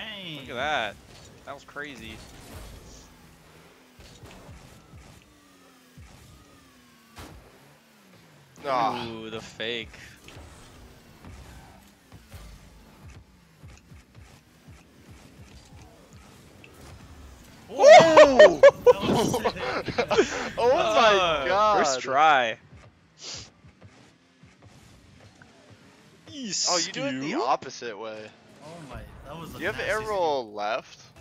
Dang. Look at that. That was crazy. Ah. Ooh, the fake. Ooh! That was sick. Oh my god. First try. Oh, you do it the opposite way. Oh my, that was a Do you have nasty air roll left?